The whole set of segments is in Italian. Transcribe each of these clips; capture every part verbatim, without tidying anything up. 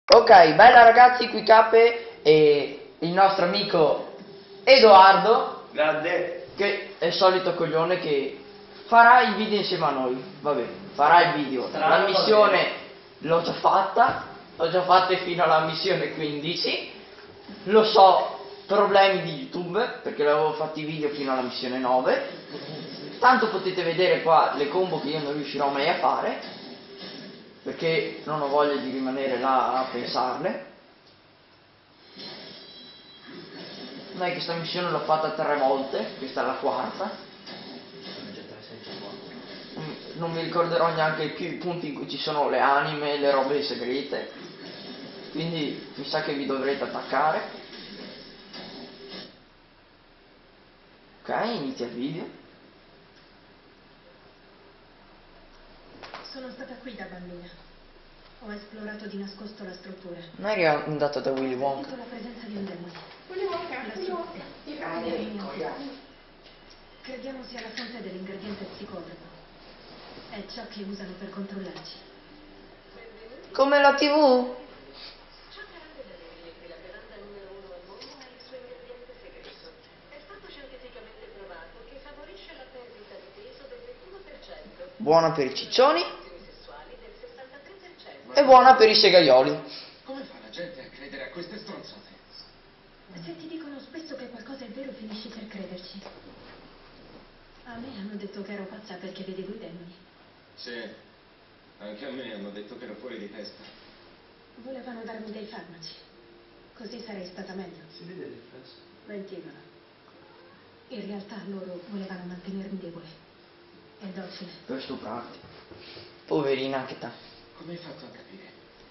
Ok, bella ragazzi, qui Cape e il nostro amico Edoardo, Grande. che è il solito coglione che farà il video insieme a noi. Vabbè, farà il video. Strano, La missione l'ho già fatta, l'ho già fatta fino alla missione quindici. Lo so, problemi di YouTube, perché l'avevo fatti i video fino alla missione nove. Tanto potete vedere qua le combo che io non riuscirò mai a fare, perché non ho voglia di rimanere là a pensarle. Dai, questa missione l'ho fatta tre volte, questa è la quarta. Non mi ricorderò neanche più i punti in cui ci sono le anime, le robe segrete, quindi mi sa che vi dovrete attaccare. Ok, inizia il video. Sono stata qui da bambina. Ho esplorato di nascosto la struttura. Non eri andato da Willy Ho Wonka? sentito la presenza di un demone. Willy Wonka, La Willy Wonka. sua- Crediamo sia la fonte dell'ingrediente psicotropo. È ciò che usano per controllarci. Come la tivù? Ciò che rende da dire che la bevanda numero uno al mondo ha il suo ingrediente segreto. È stato scientificamente provato che favorisce la perdita di peso del ventuno per cento, Buona per i ciccioni relazioni sessuali del sessantatré per cento. e buona per i segaioli. Come fa la gente a credere a queste stronzate? Se ti dicono spesso che qualcosa è vero, finisci per crederci. A me hanno detto che ero pazza perché vedevo i demoni. Sì, anche a me hanno detto che ero fuori di testa. Volevano darmi dei farmaci. Così sarei stata meglio. Si vede il riflesso? Mentivano. In realtà loro volevano mantenermi debole e docile. Per stuprarti. Poverina anche te. Come hai fatto a capire?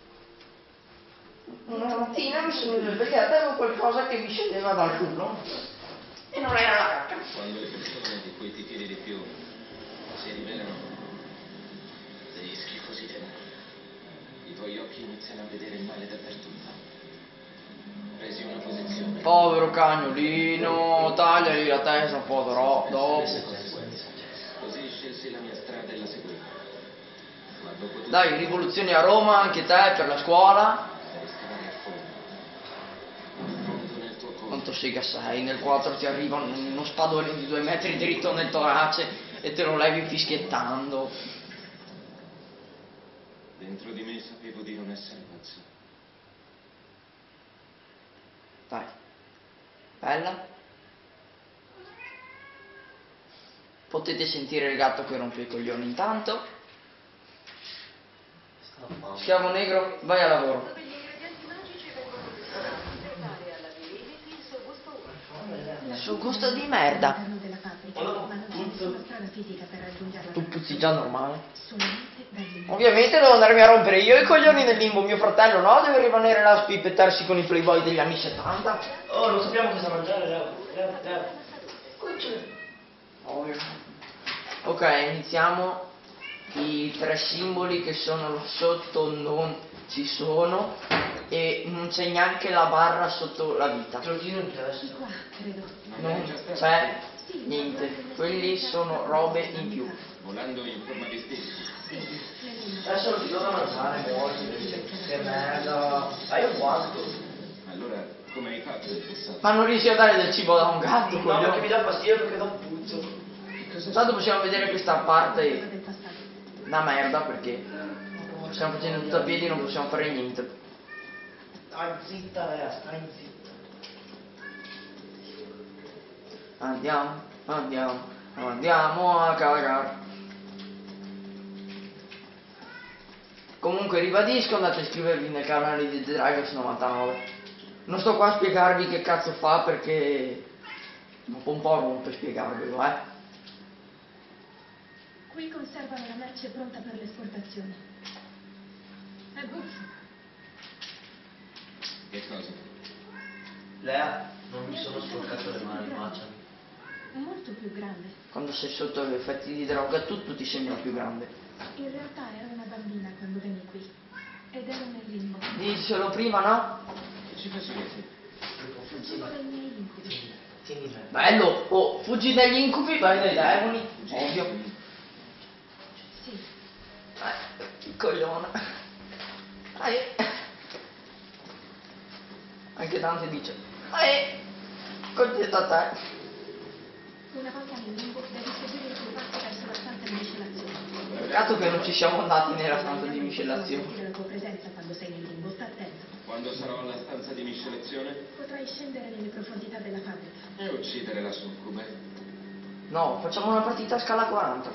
Una mattina mi sono svegliata e avevo qualcosa che mi scendeva dal culo. E non era la cacca. Quando le persone di cui ti fidi di più si rivelano degli schifosi demoni, i tuoi occhi iniziano a vedere il male dappertutto. Presi una posizione. Povero cagnolino, tagliagli la testa, povero, dopo. Così scelsi la mia strada e la seguì. Ma dopo tutto Dai, rivoluzioni a Roma, anche te, per la scuola. devi scavare a fondo. A fondo nel tuo corpo. Quanto sega sei, nel quattro ti arriva uno spadone di due metri dritto nel torace e te lo levi fischiettando. Dentro di me sapevo di non essere pazzo. Dai, bella. Potete sentire il gatto che rompe i coglioni intanto. Schiavo negro, vai a lavoro. Degli ingredienti magici vengono mescolati per dare alla virility il suo gusto unico. Il suo gusto di merda. All'interno della fabbrica, ma non c'è nessuna strada fisica per raggiungerla. Tu puzzi già normale. Solamente dagli Ovviamente devo andarmi a rompere io i coglioni del limbo. Mio fratello no, deve rimanere là a spippettarsi con i playboy degli anni settanta. Oh, non sappiamo cosa mangiare, Leo. Leo, Leo. Ovvio. Ok, iniziamo. I tre simboli che sono là sotto non ci sono e non c'è neanche la barra sotto la vita. Giorgino in testa. Di qua, credo. Non c'è niente. Quelli sono robe in più. Volando in forma di stella. Sì, nell'inizio. Adesso non ti do da mangiare, muori. Che merda. Hai un guanto. Allora, come hai fatto in passato? Ma non riesci a dare del cibo da un gatto, No, perché mi coglione. dà fastidio perché da puzzo. Che cosa Tanto possiamo vedere questa parte Del passato. da merda perché stiamo facendo tutto a piedi e non possiamo fare niente. Stai zitta, Lea, stai zitta. Andiamo, andiamo, andiamo a cagare. Comunque ribadisco, andate a iscrivervi nel canale di The Dragons novantanove. Non sto qua a spiegarvi che cazzo fa perché dopo un po' rompe spiegarvelo, eh. Qui conservano la merce pronta per l'esportazione. È buffo. Che cosa? Lea, non mi sono sporcato le mani, baciami. È molto più grande. Quando sei sotto gli effetti di droga tutto ti sembra più grande. In realtà ero una bambina quando venni qui. Ed ero nel limbo. Dicelo prima, no? Che ci facevi? Fuggivo dai miei incubi. Tieni me. Bello, oh, fuggi dagli incubi, vai dai demoni, ovvio. Sì. Eh, che coglione. Dai. Anche Dante dice, eh, contenta te. Una volta nel limbo devi seguire il tuo passo verso la stanza di miscelazione. Peccato che non ci siamo andati nella stanza di Puoi miscelazione. sentire la tua presenza quando sei nel limbo, sta attento. Quando sarò alla stanza di miscelazione? Potrai scendere nelle profondità della fabbrica. E uccidere la succube. No, facciamo una partita a scala quaranta.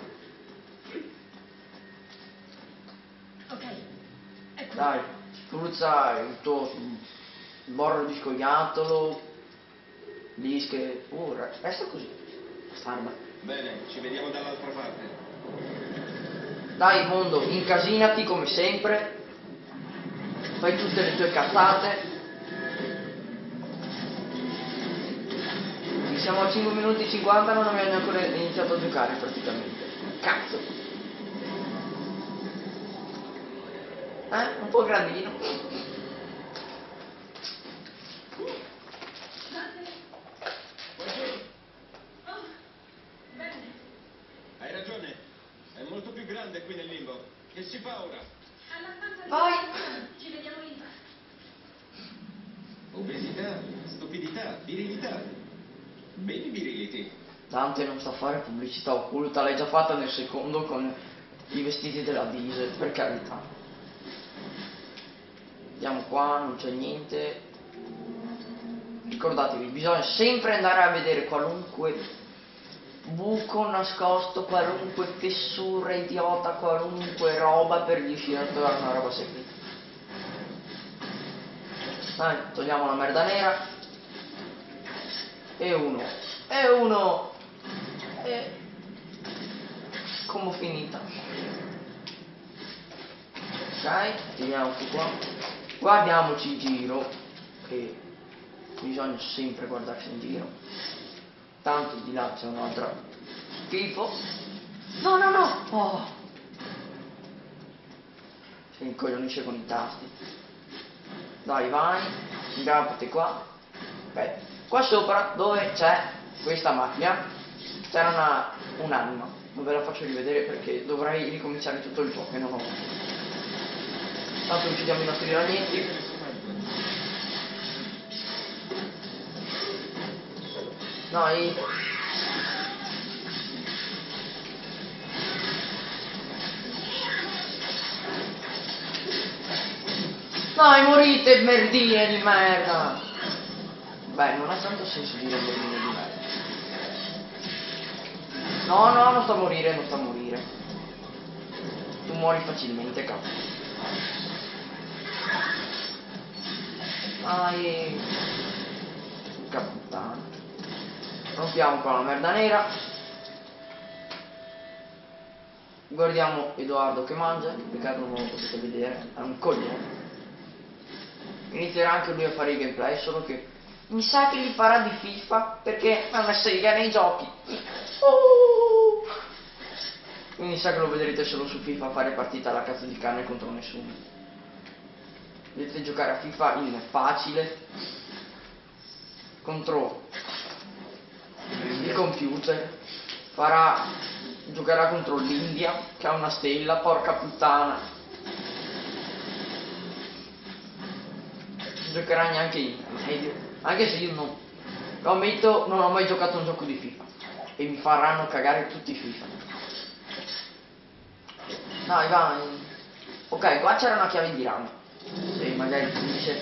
Ok, è qui. Dai, spruzza il tuo borro di scoiattolo. Dische. Uh, resta così. Starba. Bene, ci vediamo dall'altra parte. Dai mondo, incasinati come sempre. Fai tutte le tue cazzate. Siamo a cinque minuti e cinquanta, non abbiamo ancora iniziato a giocare praticamente. Cazzo. Eh? Un po' grandino. Hai ragione, è molto più grande qui nel limbo. Che si fa ora? Alla stanza di Vai. miscelazione. Ci vediamo lì. Obesità, stupidità, virilità. Beni viriliti. Dante non sa fare pubblicità occulta, l'hai già fatta nel secondo con i vestiti della Diesel, per carità. Andiamo qua, non c'è niente. Ricordatevi, bisogna sempre andare a vedere qualunque buco nascosto, qualunque fessura idiota, qualunque roba per riuscire a trovare una roba segreta. Dai, togliamo la merda nera. E uno. E uno. E come finita. Ok, tiriamo qui qua. Guardiamoci in giro, che bisogna sempre guardarsi in giro. Tanto di là c'è un'altra schifo. No, no, no! Oh. Si incoglionisce con i tasti. Dai, vai, aggrappati qua. Ok, qua sopra dove c'è questa macchina c'era una, un'anima. Non ve la faccio rivedere perché dovrei ricominciare tutto il gioco e non ho. Tanto uccidiamo i nostri ragnetti. Dai. Dai, morite, merdine di merda! Beh, non ha tanto senso dire merdine di merda. No, no, non sta a morire, non sta a morire. Tu muori facilmente, cazzo. Dai. Che puttana. Rompiamo qua la merda nera. Guardiamo Edoardo che mangia, peccato non lo potete vedere, è un coglione. Inizierà anche lui a fare i gameplay, solo che mi sa che li farà di FIFA perché è una sega nei giochi. Oh! Quindi sa che lo vedrete solo su FIFA a fare partita alla cazzo di cane contro nessuno. Dovete giocare a FIFA in facile contro il computer. Farà giocherà contro l'India che ha una stella, porca puttana. Giocherà neanche in medio, anche se io non lo ammetto, non ho mai giocato un gioco di FIFA e mi faranno cagare tutti i FIFA. Dai, vai. Ok, qua c'era una chiave di rame, se magari finisce.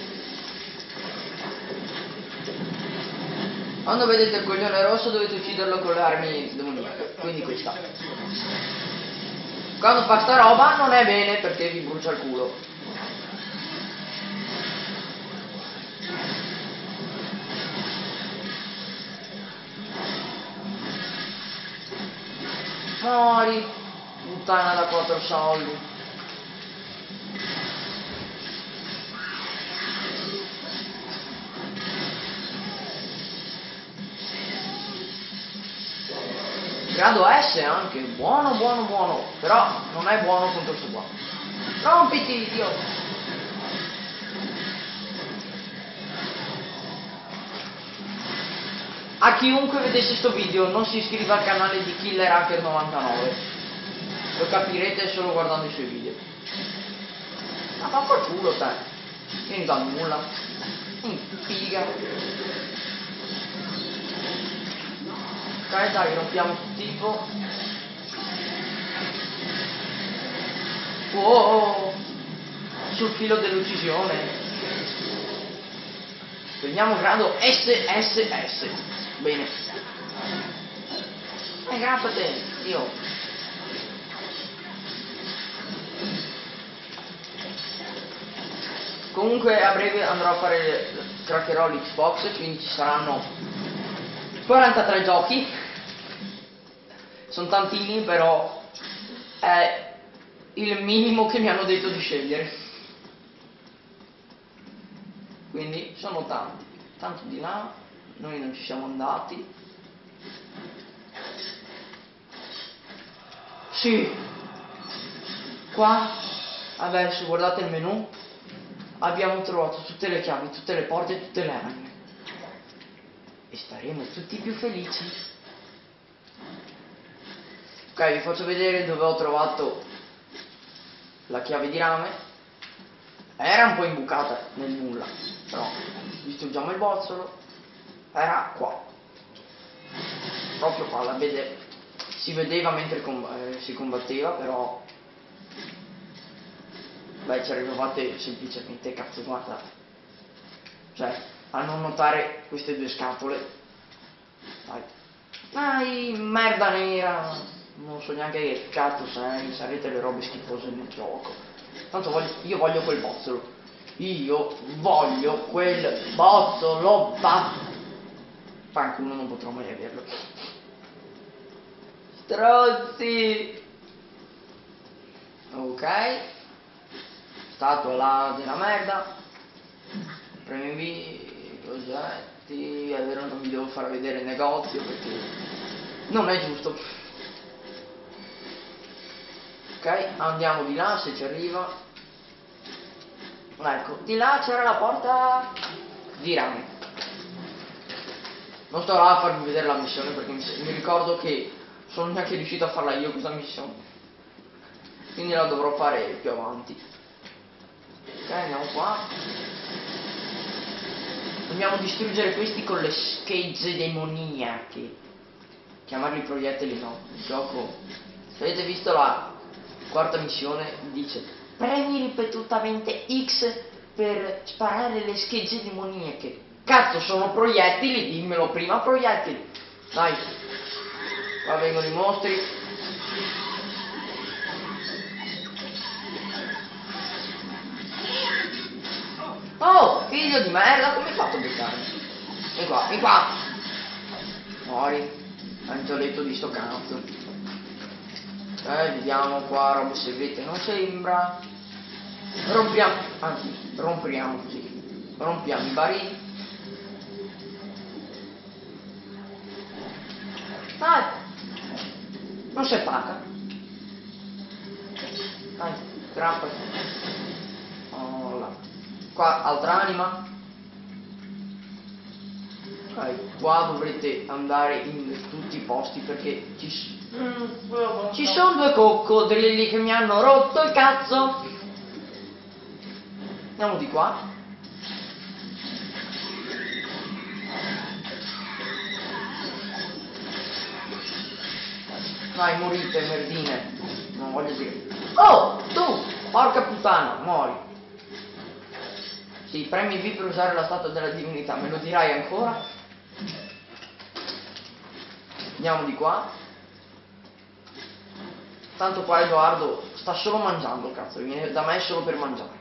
Quando vedete il coglione rosso dovete ucciderlo con le armi demoniache, quindi questa. Quando fa sta roba non è bene perché vi brucia il culo. Muori, puttana da quattro soldi. Grado S anche, buono, buono, buono, però non è buono contro questo qua. Rompiti, idiota! A chiunque vedesse sto video non si iscriva al canale di Killer Hacker novantanove, lo capirete solo guardando i suoi video. Ma fa col culo te, che non dà nulla. Mm, figa. Ok, dai, rompiamo tipo. Wow, sul filo dell'uccisione. Prendiamo grado S S S. Bene. Aggrappate, io. Comunque a breve andrò a fare, craccherò l'Xbox, quindi ci saranno quarantatré giochi. Sono tantini, però è il minimo che mi hanno detto di scegliere. Quindi sono tanti. Tanto di là, noi non ci siamo andati. Sì. Qua, adesso guardate il menu. Abbiamo trovato tutte le chiavi, tutte le porte e tutte le anime. E staremo tutti più felici. Ok, vi faccio vedere dove ho trovato la chiave di rame. Era un po' imbucata nel nulla, però distruggiamo il bozzolo. Era qua. Proprio qua, la vede, si vedeva mentre com- eh, si combatteva, però beh, ci arrivavate semplicemente, cazzo, guarda, cioè a non notare queste due scatole. Dai, dai, merda nera, non so neanche che cazzo sei, sarete le robe schifose nel gioco. Tanto voglio, io voglio quel bozzolo, io voglio quel bozzolo, va. Fanculo, non potrò mai averlo. Strozzi. Ok, statua là della merda. Premi invii, progetti. È vero, non vi devo far vedere il negozio perché non è giusto. Ok, andiamo di là se ci arriva. Ecco, di là c'era la porta di rame. Non sto là a farvi vedere la missione perché mi, mi ricordo che sono neanche riuscito a farla io questa missione, quindi la dovrò fare più avanti. Ok, andiamo qua. Dobbiamo distruggere questi con le schegge demoniache. Chiamarli proiettili no, il gioco. Se avete visto la quarta missione dice premi ripetutamente X per sparare le schegge demoniache. Cazzo, sono proiettili, dimmelo prima proiettili. Dai, qua vengono i mostri. Oh, figlio di merda, come hai fatto a beccarmi? Vieni qua, vieni qua. Muori, angioletto di sto cazzo. Eh, vediamo qua, robe segrete, non sembra. Rompiamo, anzi, rompiamo così. Rompiamo i barili. Dai, non si attacca. Dai, trappati. Oh là. Qua altra anima. Ok, qua dovrete andare in tutti i posti perché ci, ci sono due coccodrilli che mi hanno rotto il cazzo. Andiamo di qua. Vai, morite, merdine. Non voglio dire. Oh, tu! Porca puttana, muori. Sì, premi V per usare la statua della divinità, me lo dirai ancora? Andiamo di qua. Tanto qua Edoardo sta solo mangiando, cazzo, viene da me solo per mangiare.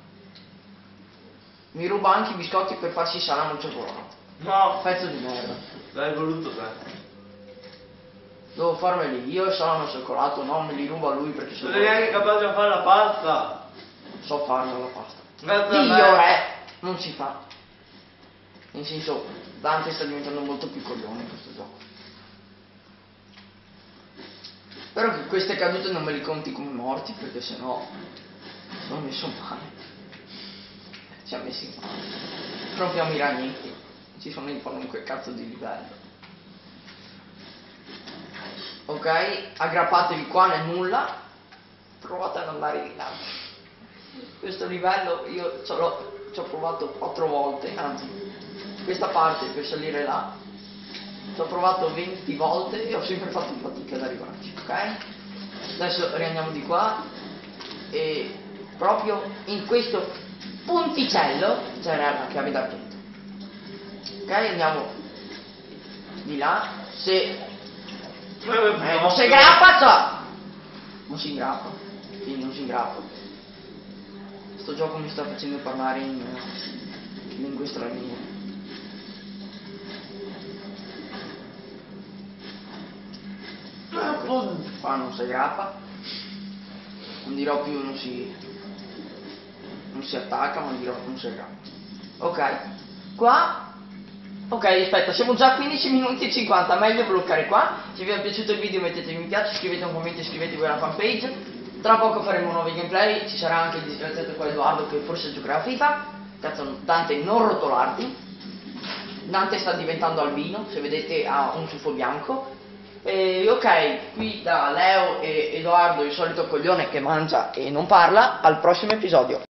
Mi ruba anche i biscotti per farsi salame al cioccolato. No, Pezzo di merda. l'hai voluto te. Devo farmeli io il salame al cioccolato, no, me li ruba lui perché sono... Non sei neanche capace a fare la pasta. So farmela la pasta. Grazie a Dio me. re, non si fa. Nel senso, Dante sta diventando molto più coglione in questo gioco. Spero che queste cadute non me li conti come morti, perché sennò sono messo male. Siamo messi male. Rompiamo i ragnetti. Ci sono in qualunque cazzo di livello. Ok, aggrappatevi qua nel nulla. Provate ad andare di là. Questo livello io ce l'ho ci ho provato quattro volte, anzi, questa parte per salire là, ci ho provato venti volte e ho sempre fatto fatica ad arrivarci, ok? Adesso riandiamo di qua e proprio in questo punticello c'era la chiave d'argento. Ok, andiamo di là. Se eh, non si grappa, cioè, non si grappa, quindi non si grappa. Sto gioco mi sta facendo parlare in uh, lingue straniere. Ecco, qua non si grappa, non dirò più non si non si attacca, ma dirò non si grappa. Ok, qua. Ok, aspetta, siamo già a quindici minuti e cinquanta, meglio bloccare qua. Se vi è piaciuto il video mettete mi piace, scrivete un commento, iscrivetevi alla fanpage. Tra poco faremo nuovi gameplay, ci sarà anche il disgraziato qua Edoardo che forse giocherà a FIFA. Cazzo, Dante, non rotolarti. Dante sta diventando albino, se vedete ha un ciuffo bianco. E, ok, qui da Leo e Edoardo, il solito coglione che mangia e non parla, al prossimo episodio.